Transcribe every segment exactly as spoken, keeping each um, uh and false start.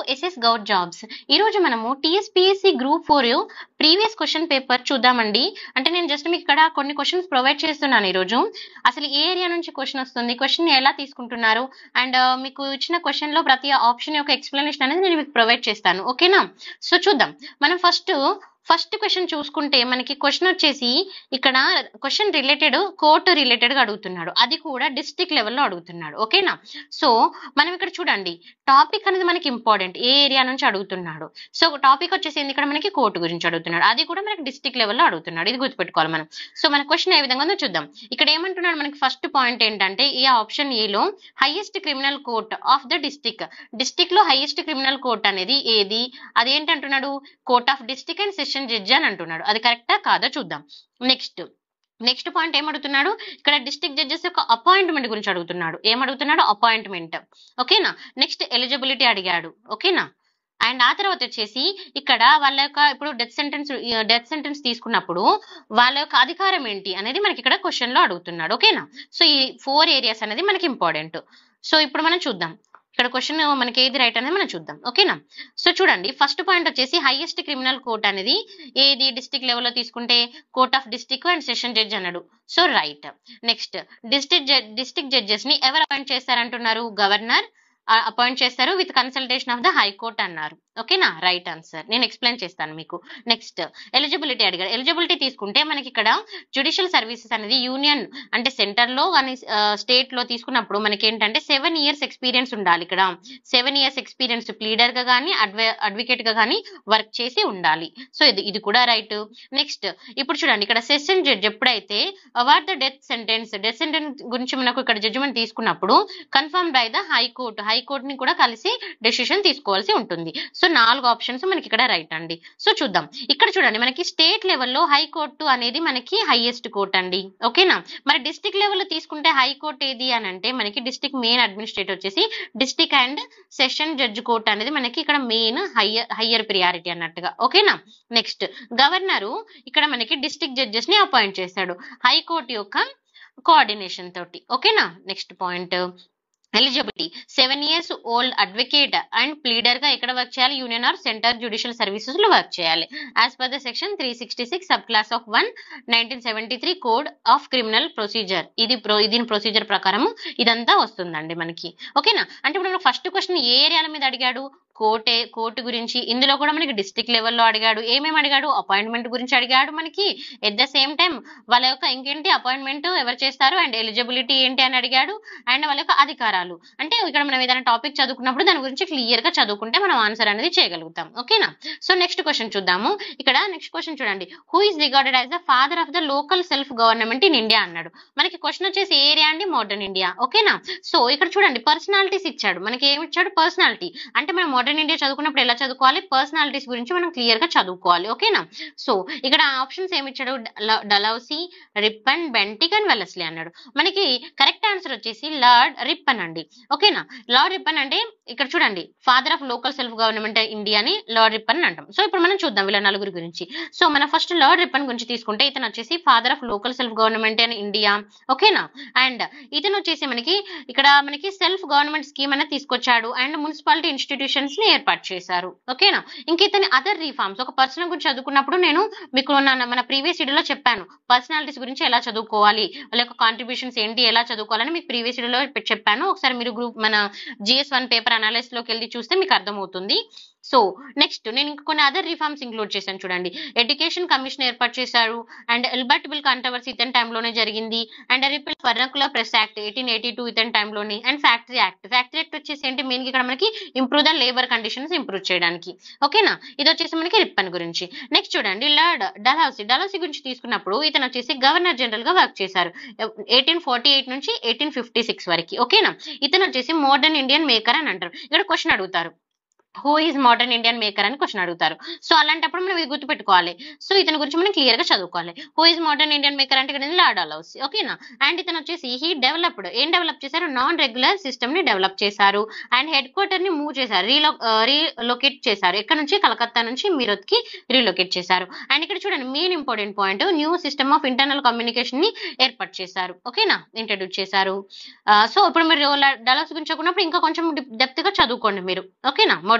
SS govt jobs. ఈ రోజు మనము TSPSC group four previous question paper చూద్దామండి. అంటే నేను జస్ట్ మీకు ఇక్కడ కొన్ని క్వశ్చన్స్ ప్రొవైడ్ చేస్తున్నాను ఈ రోజు. అసలు ఏ ఏరియా నుంచి క్వశ్చన్ వస్తుంది, క్వశ్చన్ ఎలా తీసుకుంటున్నారు, అండ్ మీకు ఇచ్చిన క్వశ్చన్ లో ప్రతి ఆప్షన్ యొక్క ఎక్స్ప్లెనేషన్ అనేది నేను మీకు ప్రొవైడ్ చేస్తాను. ఓకేనా? సో చూద్దాం. మనం ఫస్ట్ ఫస్ట్ క్వశ్చన్ చూసుకుంటే మనకి క్వశ్చన్ వచ్చేసి ఇక్కడ క్వశ్చన్ రిలేటెడ్ కోర్టు రిలేటెడ్ గా అడుగుతున్నాడు, అది కూడా డిస్ట్రిక్ట్ లెవెల్లో అడుగుతున్నాడు. ఓకేనా? సో మనం ఇక్కడ చూడండి, టాపిక్ అనేది మనకి ఇంపార్టెంట్, ఏ ఏరియా నుంచి అడుగుతున్నాడు. సో టాపిక్ వచ్చేసి ఇక్కడ మనకి కోర్టు గురించి అడుగుతున్నాడు, అది కూడా మనకి డిస్ట్రిక్ట్ లెవెల్లో అడుగుతున్నాడు. ఇది గుర్తుపెట్టుకోవాలి మనం. సో మన క్వశ్చన్ ఏ విధంగా ఉందో చూద్దాం. ఇక్కడ ఏమంటున్నాడు మనకి ఫస్ట్ పాయింట్ ఏంటంటే, ఈ ఆప్షన్ ఏలో highest criminal court of the district, district లో హైయెస్ట్ క్రిమినల్ కోర్ట్ అనేది ఏది, అదేంటంటున్నాడు, court of district and session judge అని అంటున్నాడు. అది కరెక్టా కాదా చూద్దాం. నెక్స్ట్ నెక్స్ట్ పాయింట్ ఏమడుగుతున్నాడు, ఇక్కడ డిస్ట్రిక్ట్ జడ్జెస్ యొక్క అపాయింట్మెంట్ గురించి అడుగుతున్నాడు. ఏమడుగుతున్నాడు, అపాయింట్మెంట్. ఓకేనా? నెక్స్ట్ ఎలిజిబిలిటీ అడిగాడు. ఓకేనా? అండ్ ఆ తర్వాత వచ్చేసి ఇక్కడ వాళ్ళ యొక్క ఇప్పుడు డెత్ సెంటెన్స్ డెత్ సెంటెన్స్ తీసుకున్నప్పుడు వాళ్ళ యొక్క అధికారం ఏంటి అనేది మనకి ఇక్కడ క్వశ్చన్ లో అడుగుతున్నాడు. ఓకేనా? సో ఈ ఫోర్ ఏరియాస్ అనేది మనకి ఇంపార్టెంట్. సో ఇప్పుడు మనం చూద్దాం ఇక్కడ క్వశ్చన్ మనకి ఏది రైట్ అనేది మనం చూద్దాం. ఓకేనా? సో చూడండి, ఫస్ట్ పాయింట్ వచ్చేసి హైయెస్ట్ క్రిమినల్ కోర్ట్ అనేది ఏది, డిస్ట్రిక్ట్ లెవెల్లో తీసుకుంటే court of district and session judge అన్నాడు. So right. Next district district judges ని ఎవరు అపాయింట్ చేస్తారంటున్నారు, గవర్నర్ అపాయింట్ చేస్తారు with consultation of the high court అన్నారు. ఓకేనా? Right answer. నేను ఎక్స్ప్లెయిన్ చేస్తాను మీకు. నెక్స్ట్ ఎలిజిబిలిటీ అడిగాడు. ఎలిజిబిలిటీ తీసుకుంటే మనకి ఇక్కడ జ్యుడిషియల్ సర్వీసెస్ అనేది యూనియన్ అంటే సెంటర్ లో కానీ స్టేట్ లో తీసుకున్నప్పుడు మనకి ఏంటంటే సెవెన్ ఇయర్స్ ఎక్స్పీరియన్స్ ఉండాలి. ఇక్కడ సెవెన్ ఇయర్స్ ఎక్స్పీరియన్స్ ప్లీడర్ గా కానీ అడ్వ అడ్వకేట్ గా కానీ వర్క్ చేసి ఉండాలి. సో ఇది ఇది కూడా రైట్. నెక్స్ట్ ఇప్పుడు చూడండి, ఇక్కడ సెషన్ జడ్జ్ ఎప్పుడైతే award the death sentence death sentence గురించి మనకు ఇక్కడ జడ్జిమెంట్ తీసుకున్నప్పుడు confirm by the high court high court ని కూడా కలిసి డెసిషన్ తీసుకోవాల్సి ఉంటుంది. సో నాలుగు ఆప్షన్స్ మనకి ఇక్కడ రైట్ అండి. సో చూద్దాం. ఇక్కడ చూడండి, మనకి స్టేట్ లెవెల్లో హైకోర్టు అనేది మనకి హైయెస్ట్ కోర్ట్ అండి. ఓకేనా? మరి డిస్ట్రిక్ట్ లెవెల్లో తీసుకుంటే హైకోర్టు ఏది అని అంటే మనకి డిస్ట్రిక్ట్ మెయిన్ అడ్మినిస్ట్రేటర్ వచ్చేసి district and session judge court అనేది మనకి ఇక్కడ మెయిన్ హయ్యర్ హయ్యర్ ప్రియారిటీ అన్నట్టుగా. ఓకేనా? నెక్స్ట్ గవర్నరు ఇక్కడ మనకి డిస్ట్రిక్ట్ జడ్జెస్ ని అపాయింట్ చేశాడు హైకోర్టు యొక్క కోఆర్డినేషన్ తోటి. ఓకేనా? Next point eligibility seven years old advocate and pleader గా ఎక్కడ వర్క్ చేయాలి, union or centre judicial services లో వర్క్ చేయాలి. As per the section three sixty six sub clause of one nineteen seventy three code of criminal procedure. ఇది pro దీని procedure ప్రకారం ఇదంతా వస్తుందండి మనకి. ఓకేనా? అంటే ఇప్పుడు ఫస్ట్ క్వశ్చన్ ఏ ఏరియాల మీద అడిగాడు, కోర్టే కోర్టు గురించి. ఇందులో కూడా మనకి డిస్ట్రిక్ట్ లెవెల్లో అడిగాడు. ఏమేమి అడిగాడు, అపాయింట్మెంట్ గురించి అడిగాడు మనకి. ఎట్ ద సేమ్ టైం వాళ్ళ యొక్క ఇంకేంటి అపాయింట్మెంట్ ఎవరు చేస్తారు అండ్ ఎలిజిబిలిటీ ఏంటి అని అడిగాడు. అండ్ వాళ్ళ యొక్క అధికారాలు, అంటే ఇక్కడ మనం ఏదైనా టాపిక్ చదువుకున్నప్పుడు దాని గురించి క్లియర్ గా చదువుకుంటే మనం ఆన్సర్ అనేది చేయగలుగుతాం. ఓకేనా? సో నెక్స్ట్ క్వశ్చన్ చూద్దాము. ఇక్కడ నెక్స్ట్ క్వశ్చన్ చూడండి, who is regarded as the father of the local self government in India అన్నాడు. మనకి క్వశ్చన్ వచ్చేసి ఏరియా అండి, మోడర్న్ ఇండియా. ఓకేనా? సో ఇక్కడ చూడండి, పర్సనాలిటీస్ ఇచ్చాడు. మనకి ఏమి ఇచ్చాడు, పర్సనాలిటీ. అంటే మనం మోడర్న్ ఇండియా చదువుకున్నప్పుడు ఎలా చదువుకోవాలి, పర్సనాలిటీస్ గురించి మనం క్లియర్ గా చదువుకోవాలి. ఓకేనా? సో ఇక్కడ ఆప్షన్స్ ఏమి ఇచ్చాడు, Dalhousie, Ripon, Bentinck and Wellesley అన్నాడు. మనకి కరెక్ట్ ఆన్సర్ వచ్చేసి లార్డ్ రిప్పన్ అండి. ఓకేనా? లార్డ్ రిప్పన్ అంటే ఇక్కడ చూడండి, father of local self government ఇండియాని లార్డ్ రిప్పన్ అంటాం. సో ఇప్పుడు మనం చూద్దాం వీళ్ళ నలుగురు గురించి. సో మన ఫస్ట్ లార్డ్ రిప్పన్ గురించి తీసుకుంటే ఇతను వచ్చేసి father of local self government in India. ఓకేనా? అండ్ ఇతను వచ్చేసి మనకి ఇక్కడ మనకి సెల్ఫ్ గవర్నమెంట్ స్కీమ్ అనేది తీసుకొచ్చాడు అండ్ మున్సిపాలిటీ ఇన్స్టిట్యూషన్స్ ని ఏర్పాటు చేశారు. ఓకేనా? ఇంక ఇతని అదర్ రిఫార్మ్స్, ఒక పర్సన్ గురించి చదువుకున్నప్పుడు నేను మీకు మన ప్రీవియస్ వీడియోలో చెప్పాను పర్సనాలిటీస్ గురించి ఎలా చదువుకోవాలి, వాళ్ళ యొక్క కాంట్రిబ్యూషన్స్ ఏంటి, ఎలా చదువుకోవాలని మీకు ప్రీవియస్ వీడియోలో చెప్పాను. ఒకసారి మీరు గ్రూప్ మన జిఎస్ వన్ పేపర్ అనాలిసిస్ లోకి వెళ్ళి చూస్తే మీకు అర్థమవుతుంది. సో నెక్స్ట్ నేను ఇంకా కొన్ని అదర్ రిఫార్మ్స్ ఇంక్లూడ్ చేశాను. చూడండి, ఎడ్యుకేషన్ కమిషన్ ఏర్పాటు చేశారు అండ్ ఎల్బర్ట్ బిల్ కాంట్రవర్సీ ఇతని టైంలోనే జరిగింది. And repeal vernacular press act eighteen eighty two ఇతని టైంలోనే. And factory act factory act వచ్చేసి ఏంటి, మెయిన్ ఇక్కడ మనకి improve the labour conditions improve చేయడానికి. ఓకేనా? ఇది వచ్చేసి మనకి రిప్పన్ గురించి. నెక్స్ట్ చూడండి, లార్డ్ డల్హౌసీ డల్హౌసీ గురించి తీసుకున్నప్పుడు ఇతను వచ్చేసి గవర్నర్ జనరల్ గా వర్క్ చేశారు ఎయిటీన్ ఫార్టీ ఎయిట్ నుంచి ఎయిటీన్ ఫిఫ్టీ సిక్స్ వరకు. ఓకేనా? ఇతను వచ్చేసి మోడర్న్ ఇండియన్ మేకర్ అని అంటారు. ఇక్కడ క్వశ్చన్ అడుగుతారు, who is modern Indian maker అని క్వశ్చన్ అడుగుతారు. సో అలాంటప్పుడు మనం ఇది గుర్తుపెట్టుకోవాలి. సో ఇతని గురించి మనం క్లియర్ గా చదువుకోవాలి. Who is modern Indian maker అంటే ఇక్కడ లార్డ్ డల్హౌసీ. ఓకేనా? అండ్ ఇతను వచ్చేసి హీ డెవలప్డ్ ఏం డెవలప్ చేశారు, నాన్ రెగ్యులర్ సిస్టమ్ ని డెవలప్ చేశారు అండ్ హెడ్ క్వార్టర్ ని మూవ్ చేశారు, రీలో రీలొకేట్ చేశారు. ఎక్కడ నుంచి, కలకత్తా నుంచి మీరత్ కి రీలొకేట్ చేశారు. అండ్ ఇక్కడ చూడండి, main important point, new system of internal communication ని ఏర్పాటు చేశారు. ఓకేనా? ఇంట్రడ్యూస్ చేశారు. సో ఇప్పుడు మీరు డల్హౌసీ గురించి చదువుకున్నప్పుడు ఇంకా కొంచెం డెప్త్ గా చదువుకోండి మీరు. ఓకేనా? మోడర్న్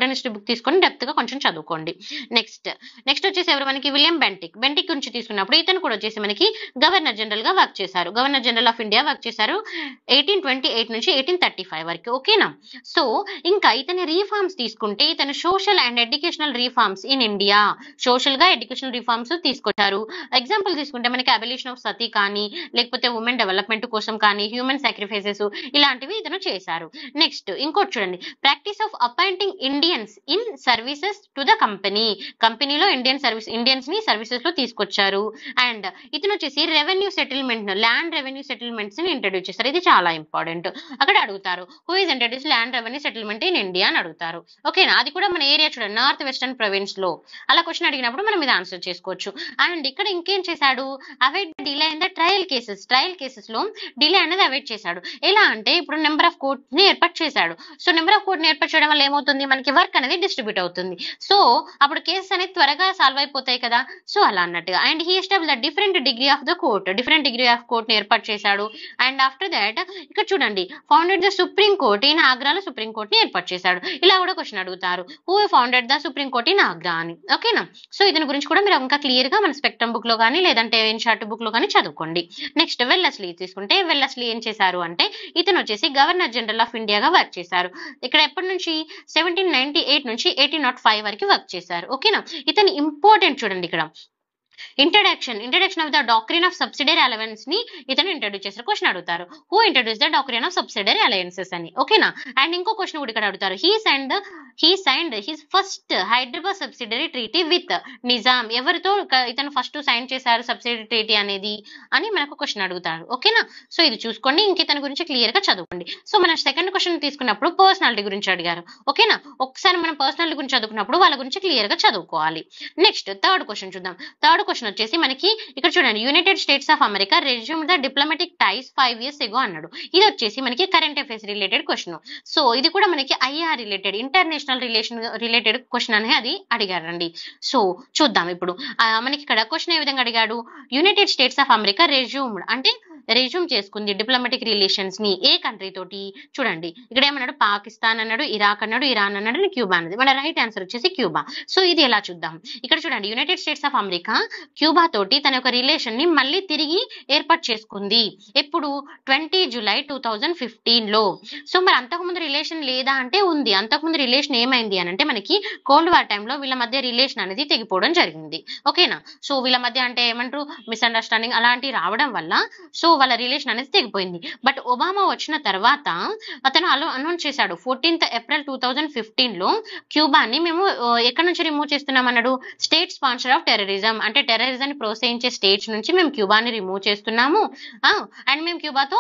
మోడర్న్ హిస్టరీ బుక్ తీసుకొని డెప్త్ గా కొంచెం చదువుకోండి. నెక్స్ట్ నెక్స్ట్ వచ్చేసి ఎవరు మనకి విలియం బెంటిక్ బెంటిక్ గురించి తీసుకున్నప్పుడు ఇతను కూడా వచ్చేసి మనకి గవర్నర్ జనరల్ గా వర్క్ చేశారు. Governor general of India work చేశారు ఎయిటీన్ ట్వంటీ ఎయిట్ నుంచి ఎయిటీన్ థర్టీ ఫైవ్ వరకు. ఓకేనా. సో ఇంకా ఇతని రీఫార్మ్స్ తీసుకుంటే ఇతను social and educational reforms in India social గా ఎడ్యుకేషనల్ రిఫార్మ్స్ తీసుకొచ్చారు. ఎగ్జాంపుల్ తీసుకుంటే మనకి అబిలిషన్ ఆఫ్ సతీ కానీ లేకపోతే ఉమెన్ డెవలప్మెంట్ కోసం కానీ హ్యూమన్ సాక్రిఫైసెస్ ఇలాంటివి ఇతను చేశారు. నెక్స్ట్ ఇంకోటి చూడండి, practice of appointing Indians in services to the company కంపెనీలో ఇండియన్ సర్వీస్ ఇండియన్స్ ని సర్వీసెస్ లో తీసుకొచ్చారు. అండ్ ఇతను వచ్చేసి revenue settlement land revenue settlements ని ఇంట్రడ్యూస్ చేశారు. ఇది చాలా ఇంపార్టెంట్. అక్కడ అడుగుతారు who is introduce land revenue settlement in India అని అడుగుతారు. ఓకేనా. అది కూడా మన ఏరియా చూడండి, నార్త్ వెస్టర్న్ ప్రొవిన్స్ లో. అలా క్వశ్చన్ అడిగినప్పుడు మనం ఇది ఆన్సర్ చేసుకోవచ్చు. అండ్ ఇక్కడ ఇంకేం చేశాడు, avoid delay in the trial cases trial cases లో డిలే అనేది అవాయిడ్ చేశాడు. ఎలా అంటే ఇప్పుడు నెంబర్ ఆఫ్ కోర్ట్ ని ఏర్పాటు చేశాడు. సో నెంబర్ ఆఫ్ కోర్ట్ ని ఏర్పాటు చేయడం వల్ల ఏమవుతుంది, మనకి వర్క్ అనేది డిస్ట్రిబ్యూట్ అవుతుంది. సో అప్పుడు కేసెస్ అనేది త్వరగా సాల్వ్ అయిపోతాయి కదా. సో అలా అన్నట్టుగా. And he establish the different degree of the court different degree of court ని ఏర్పాటు చేశాడు. అండ్ ఆఫ్టర్ దాట్ ఇక్కడ చూడండి, founded the supreme court in ఆగ్రాలో సుప్రీం కోర్ట్ ని ఏర్పాటు చేశాడు. ఇలా కూడా క్వశ్చన్ అడుగుతారు, who founded the supreme court in Agra అని. ఓకేనా. సో ఇతని గురించి కూడా మీరు ఇంకా క్లియర్ గా మన స్పెక్ట్రమ్ బుక్ లో కానీ లేదంటే ఇన్షార్ట్ బుక్ లో కానీ చదువుకోండి. నెక్స్ట్ వెల్లస్లీ తీసుకుంటే వెల్లస్లీ ఏం చేశారు అంటే ఇతను వచ్చేసి గవర్నర్ జనరల్ ఆఫ్ ఇండియాగా వర్క్ చేశారు. ఇక్కడ ఎప్పటి నుంచి సెవెంటీన్ నైన్టీ ఎయిట్ నుంచి ఎయిటీన్ నాట్ ఫైవ్ వరకు వర్క్ చేశారు. ఓకేనా. ఇతను ఇంపార్టెంట్ చూడండి, ఇక్కడ introduction introduction of the doctrine of subsidiary allowance ని ఇతను ఇంట్రడ్యూస్ చేస్తారు. క్వశ్చన్ అడుగుతారు, who introduce the doctrine of subsidiary alliances అని. ఓకేనా. అండ్ ఇంకో క్వశ్చన్ కూడా ఇక్కడ అడుగుతారు, he signed he signed his first Hyderabad subsidiary treaty with Nizam. ఎవరితో ఇతను ఫస్ట్ సైన్ చేశారు సబ్సిడరీ ట్రీటీ అనేది అని మనకు క్వశ్చన్ అడుగుతారు. ఓకేనా. సో ఇది చూసుకోండి, ఇంక ఇతని గురించి క్లియర్ గా చదువుకోండి. సో మన సెకండ్ క్వశ్చన్ తీసుకున్నప్పుడు పర్సనాలిటీ గురించి అడిగారు. ఓకేనా. ఒకసారి మనం పర్సనాలిటీ గురించి చదువుకున్నప్పుడు వాళ్ళ గురించి క్లియర్ గా చదువుకోవాలి. నెక్స్ట్ థర్డ్ క్వశ్చన్ చూద్దాం. థర్డ్ క్వశ్చన్ వచ్చేసి మనకి ఇక్కడ చూడండి, United States of America resume the diplomatic ties five years ago అన్నాడు. ఇది వచ్చేసి మనకి current affairs related question. So ఇది కూడా మనకి IR related international relation related question అనేది అది అడిగారండి. సో చూద్దాం ఇప్పుడు మనకి ఇక్కడ క్వశ్చన్ ఏ విధంగా అడిగాడు, United States of America resumed అంటే రెజ్యూమ్ చేసుకుంది డిప్లొమాటిక్ రిలేషన్స్ ని ఏ కంట్రీ తోటి. చూడండి ఇక్కడ ఏమన్నాడు, పాకిస్తాన్ అన్నాడు, ఇరాక్ అన్నాడు, ఇరాన్ అన్నాడు, క్యూబా అన్నది. మన రైట్ ఆన్సర్ వచ్చేసి క్యూబా. సో ఇది ఎలా చూద్దాం. ఇక్కడ చూడండి, United States of America Cuba తోటి తన యొక్క రిలేషన్ ని మళ్ళీ తిరిగి ఏర్పాటు చేసుకుంది. ఎప్పుడు, twenty July two thousand fifteen లో. సో మరి అంతకుముందు రిలేషన్ లేదా అంటే ఉంది. అంతకుముందు రిలేషన్ ఏమైంది అని అంటే మనకి కోల్డ్ వార్ టైంలో వీళ్ళ మధ్య రిలేషన్ అనేది తెగిపోవడం జరిగింది. ఓకేనా. సో వీళ్ళ మధ్య అంటే ఏమంటారు మిస్అండర్స్టాండింగ్ అలాంటివి రావడం వల్ల సో వాళ్ళ రిలేషన్ అనేది తెగిపోయింది. బట్ ఒబామా వచ్చిన తర్వాత అతను అలో అనౌన్స్ చేశాడు, fourteenth April two thousand fifteen లో క్యూబాని మేము ఎక్కడి నుంచి రిమూవ్ చేస్తున్నాం అన్నాడు, స్టేట్ స్పాన్సర్ ఆఫ్ టెర్రరిజం అంటే టెర్రరిజాన్ని ప్రోత్సహించే స్టేట్స్ నుంచి మేము క్యూబాని రిమూవ్ చేస్తున్నాము. అండ్ మేము క్యూబాతో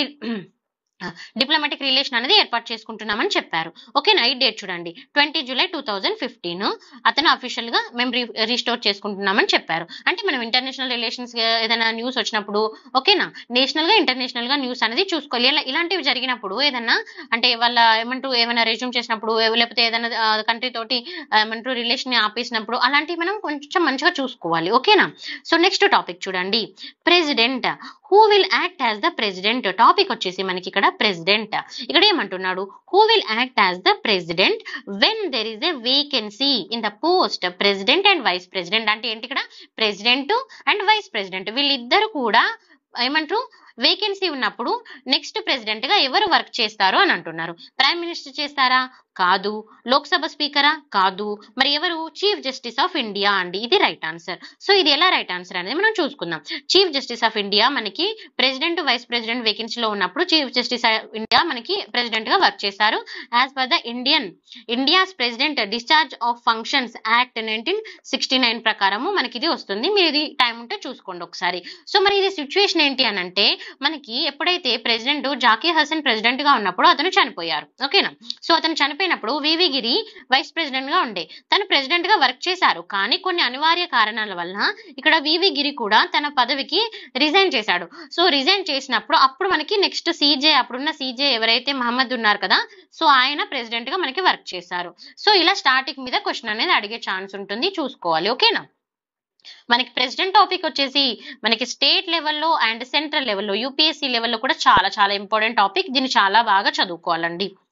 డిప్లొమాటిక్ రిలేషన్ అనేది ఏర్పాటు చేసుకుంటున్నామని చెప్పారు. ఓకే. నైట్ డేట్ చూడండి, twenty July two thousand fifteen అతను అఫీషియల్ గా మేము రీస్టోర్ చేసుకుంటున్నామని చెప్పారు. అంటే మనం ఇంటర్నేషనల్ రిలేషన్స్ ఏదైనా న్యూస్ వచ్చినప్పుడు ఓకేనా, నేషనల్ గా ఇంటర్నేషనల్ గా న్యూస్ అనేది చూసుకోవాలి. ఇలా ఇలాంటివి జరిగినప్పుడు ఏదన్నా అంటే వాళ్ళ ఏమంటూ ఏమైనా రెజ్యూమ్ చేసినప్పుడు లేకపోతే ఏదైనా కంట్రీ తోటి ఏమంటూ రిలేషన్ ని ఆపేసినప్పుడు అలాంటివి మనం కొంచెం మంచిగా చూసుకోవాలి. ఓకేనా. సో నెక్స్ట్ టాపిక్ చూడండి, president. Who will act as the president. Topic వచ్చేసి మనకి ఇక్కడ ప్రెసిడెంట్. ఇక్కడ ఏమంటున్నాడు, who will act as the president when there is a vacancy in the post president and vice president. అంటే ఏంటి, ఇక్కడ ప్రెసిడెంట్ అండ్ వైస్ ప్రెసిడెంట్ వీళ్ళిద్దరు కూడా ఏమంటారు వేకెన్సీ ఉన్నప్పుడు నెక్స్ట్ ప్రెసిడెంట్ గా ఎవరు వర్క్ చేస్తారు అని అంటున్నారు. ప్రైమ్ మినిస్టర్ చేస్తారా? కాదు. లోక్సభ స్పీకరా? కాదు. మరి ఎవరు? చీఫ్ జస్టిస్ ఆఫ్ ఇండియా అండి. ఇది రైట్ ఆన్సర్. సో ఇది ఎలా రైట్ ఆన్సర్ అనేది మనం చూసుకుందాం. చీఫ్ జస్టిస్ ఆఫ్ ఇండియా మనకి ప్రెసిడెంట్ వైస్ ప్రెసిడెంట్ వేకెన్సీలో ఉన్నప్పుడు చీఫ్ జస్టిస్ ఆఫ్ ఇండియా మనకి ప్రెసిడెంట్ గా వర్క్ చేస్తారు. As per the Indian India's president discharge of functions act nineteen sixty nine ప్రకారము మనకి ఇది వస్తుంది. మీరు ఇది టైం ఉంటే చూసుకోండి ఒకసారి. సో మరి ఇది సిచ్యువేషన్ ఏంటి అని అంటే మనకి ఎప్పుడైతే ప్రెసిడెంట్ జాకీర్ హసన్ ప్రెసిడెంట్ గా ఉన్నప్పుడు అతను చనిపోయారు. ఓకేనా. సో అతను చనిపోయినప్పుడు వివి గిరి వైస్ ప్రెసిడెంట్ గా ఉండే తను ప్రెసిడెంట్ గా వర్క్ చేశారు. కానీ కొన్ని అనివార్య కారణాల వల్ల ఇక్కడ వివి గిరి కూడా తన పదవికి రిజైన్ చేశాడు. సో రిజైన్ చేసినప్పుడు అప్పుడు మనకి నెక్స్ట్ సీజే అప్పుడున్న సీజే ఎవరైతే మహమ్మద్ ఉన్నారు కదా, సో ఆయన ప్రెసిడెంట్ గా మనకి వర్క్ చేశారు. సో ఇలా స్టార్టింగ్ మీద క్వశ్చన్ అనేది అడిగే ఛాన్స్ ఉంటుంది, చూసుకోవాలి. ఓకేనా. మనకి ప్రెసిడెంట్ టాపిక్ వచ్చేసి మనకి స్టేట్ లెవెల్లో అండ్ సెంట్రల్ లెవెల్లో యూపీఎస్సీ లెవెల్లో కూడా చాలా చాలా ఇంపార్టెంట్ టాపిక్. దీన్ని చాలా బాగా చదువుకోవాలండి.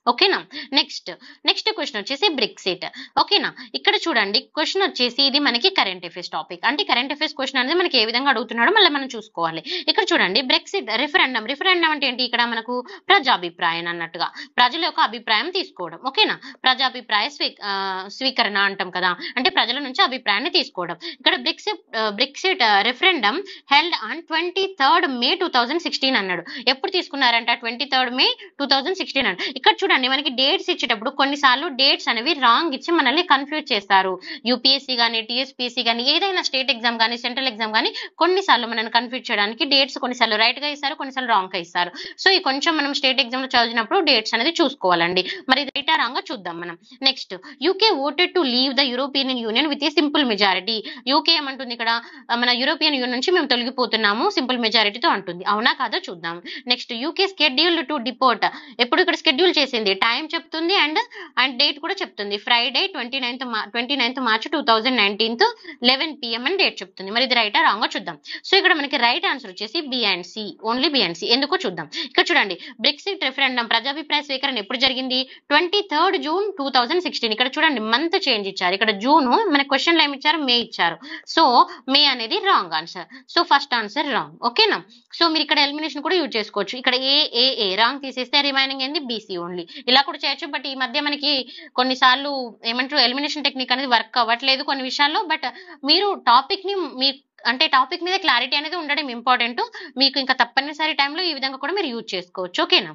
ఓకేనా. నెక్స్ట్ నెక్స్ట్ క్వశ్చన్ వచ్చేసి బ్రెక్సిట్. ఓకేనా. ఇక్కడ చూడండి క్వశ్చన్ వచ్చేసి ఇది మనకి కరెంట్ అఫైర్స్ టాపిక్. అంటే కరెంట్ అఫైర్స్ క్వశ్చన్ అనేది మనకి ఏ విధంగా అడుగుతున్నాడో మళ్ళీ మనం చూసుకోవాలి. ఇక్కడ చూడండి బ్రెక్సిట్ రిఫరెండం. రిఫరెండం అంటే ఏంటి? ఇక్కడ మనకు ప్రజాభిప్రాయం అన్నట్టుగా ప్రజల యొక్క అభిప్రాయం తీసుకోవడం. ఓకేనా. ప్రజాభిప్రాయ స్వీ స్వీకరణ అంటాం కదా, అంటే ప్రజల నుంచి అభిప్రాయాన్ని తీసుకోవడం. ఇక్కడ Brexit Brexit referendum held on twenty third May two thousand sixteen అన్నాడు. ఎప్పుడు తీసుకున్నారంట? Twenty third May two thousand sixteen అన్నాడు. ఇక్కడ చూడండి మనకి డేట్స్ ఇచ్చేటప్పుడు కొన్నిసార్లు డేట్స్ అనేవి రాంగ్ ఇచ్చి మనల్ని కన్ఫ్యూజ్ చేస్తారు. యూపీఎస్సీ కానీ టీఎస్పీఎస్సీ కానీ ఏదైనా స్టేట్ ఎగ్జామ్ కానీ సెంట్రల్ ఎగ్జామ్ కానీ కొన్నిసార్లు మనల్ని కన్ఫ్యూజ్ చేయడానికి డేట్స్ కొన్నిసార్లు రైట్ గా ఇస్తారు, కొన్నిసార్లు రాంగ్ గా ఇస్తారు. సో ఈ కొంచెం మనం స్టేట్ ఎగ్జామ్ లో చదివినప్పుడు డేట్స్ అనేది చూసుకోవాలండి. మరి రైట్ ఆ రాంగ్ చూద్దాం మనం. Next UK voted to leave the European Union with a simple majority. UK ఏమంటుంది ఇక్కడ? మన యూరోపియన్ యూనియన్ నుంచి మేము తొలగిపోతున్నాము సింపుల్ మెజారిటీతో అంటుంది. అవునా కాదో చూద్దాం. Next UK scheduled to deport. ఎప్పుడు ఇక్కడ షెడ్యూల్ చేసింది టైం చెప్తుంది అండ్ అండ్ డేట్ కూడా చెప్తుంది. Friday twenty ninth twenty ninth March two thousand nineteenth eleven PM అని డేట్ చెప్తుంది. మరి ఇది రైటా రాంగ్ చూద్దాం. సో ఇక్కడ మనకి రైట్ ఆన్సర్ వచ్చేసి B and C, only B and C. ఎందుకో చూద్దాం. ఇక్కడ చూడండి బ్రెక్సిట్ రెఫరెండం ప్రజాభిప్రాయ స్వీకరణ ఎప్పుడు జరిగింది? Twenty third June two thousand sixteen. ఇక్కడ చూడండి మంత్ చేంజ్ ఇచ్చారు. ఇక్కడ జూన్ మన క్వశ్చన్ లో ఏమి ఇచ్చారు? మే ఇచ్చారు. సో మే అనేది wrong answer. So first answer wrong. ఓకేనా. సో మీరు ఇక్కడ ఎలిమినేషన్ కూడా యూజ్ చేసుకోవచ్చు. ఇక్కడ ఏ ఏ ఏ రాంగ్ తీసేస్తే రిమైనింగ్ ఏంది? BC only. ఇలా కూడా చేయొచ్చు. బట్ ఈ మధ్య మనకి కొన్నిసార్లు ఏమంటారు ఎలిమినేషన్ టెక్నిక్ అనేది వర్క్ అవ్వట్లేదు కొన్ని విషయాల్లో. బట్ మీరు టాపిక్ ని మీ అంటే టాపిక్ మీద క్లారిటీ అనేది ఉండడం ఇంపార్టెంట్. మీకు ఇంకా తప్పనిసరి టైంలో ఈ విధంగా కూడా మీరు యూజ్ చేసుకోవచ్చు. ఓకేనా.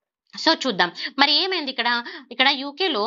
సో చూద్దాం మరి ఏమైంది ఇక్కడ. ఇక్కడ యూకేలో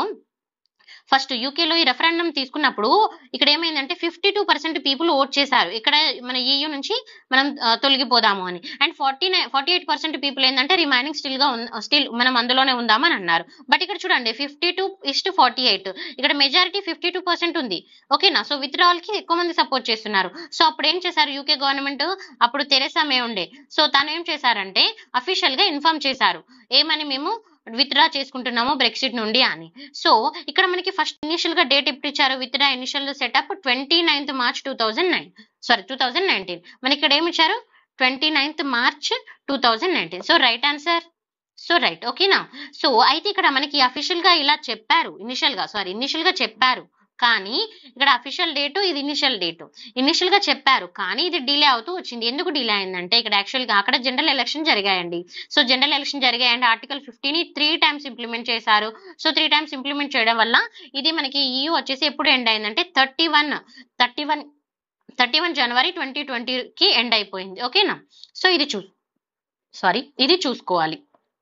ఫస్ట్ యూకేలో ఈ రెఫరెండం తీసుకున్నప్పుడు ఇక్కడ ఏమైందంటే fifty two percent people vote చేశారు ఇక్కడ మన ఈయూ నుంచి మనం తొలగిపోదాము అని. And forty nine forty eight percent people ఏంటంటే రిమైనింగ్ స్టిల్ గా స్టిల్ మనం అందులోనే ఉందామని అన్నారు. బట్ ఇక్కడ చూడండి fifty two is to forty eight ఇక్కడ మెజారిటీ ఫిఫ్టీ టూ పర్సెంట్ ఉంది. ఓకేనా. సో విత్డ్రావల్ కి ఎక్కువ మంది సపోర్ట్ చేస్తున్నారు. సో అప్పుడు ఏం చేశారు యూకే గవర్నమెంట్, అప్పుడు తెరెసా మే ఉండే. సో తను ఏం చేశారంటే అఫీషియల్ గా ఇన్ఫార్మ్ చేశారు ఏమని, మేము విత్డ్రా చేసుకుంటున్నాము బ్రెక్సిట్ నుండి అని. సో ఇక్కడ మనకి ఫస్ట్ ఇనిషియల్ గా డేట్ ఎప్పుడు ఇచ్చారు? Withdraw initial setup twenty ninth March two thousand nine sorry two thousand nineteen మనకి ఇక్కడ ఏమి ఇచ్చారు? Twenty ninth March two thousand nineteen. So right answer. So right. ఓకేనా. సో అయితే ఇక్కడ మనకి అఫీషియల్ గా ఇలా చెప్పారు ఇనిషియల్ గా సారీ ఇనిషియల్ గా చెప్పారు కానీ ఇక్కడ అఫీషియల్ డేటు ఇది ఇనిషియల్ డేటు ఇనిషియల్ గా చెప్పారు కానీ ఇది డిలే అవుతూ వచ్చింది. ఎందుకు డిలే అయిందంటే ఇక్కడ యాక్చువల్ గా అక్కడ జనరల్ ఎలక్షన్ జరిగాయండి. సో జనరల్ ఎలక్షన్ జరిగాయండి ఆర్టికల్ ఫిఫ్టీని త్రీ టైమ్స్ ఇంప్లిమెంట్ చేశారు. సో త్రీ టైమ్స్ ఇంప్లిమెంట్ చేయడం వల్ల ఇది మనకి ఈయూ వచ్చేసి ఎప్పుడు ఎండ్ అయిందంటే thirty one thirty one thirty one జనవరి ట్వంటీ ట్వంటీకి ఎండ్ అయిపోయింది. ఓకేనా. సో ఇది చూ సారీ ఇది చూసుకోవాలి.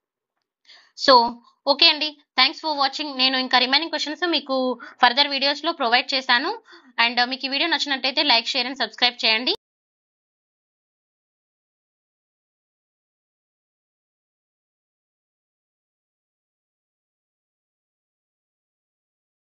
సో ఓకే అండి, థ్యాంక్స్ ఫర్ వాచింగ్. నేను ఇంకా రిమైనింగ్ క్వశ్చన్స్ మీకు ఫర్దర్ వీడియోస్ లో ప్రొవైడ్ చేశాను. అండ్ మీకు ఈ వీడియో నచ్చినట్టయితే లైక్, షేర్ అండ్ సబ్స్క్రైబ్ చేయండి.